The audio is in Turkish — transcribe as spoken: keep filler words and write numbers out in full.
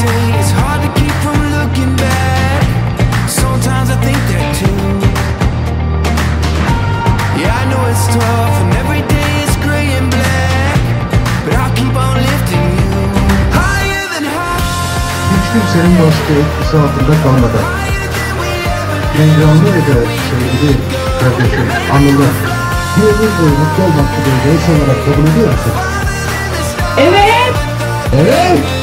say it's hard to keep from looking back. Sometimes I think that too. Yeah, I know it's tough and every day is gray and black, but I'll keep on lifting you higher than high. Hiç kimsenin başka etkisi altında kalmadan Mengranlı ve de sevgili kardeşim Anıl'ı bir ömür boyu mutlu olmak dileğiyle sanarak kabul ediyor musun? Evet. Evet.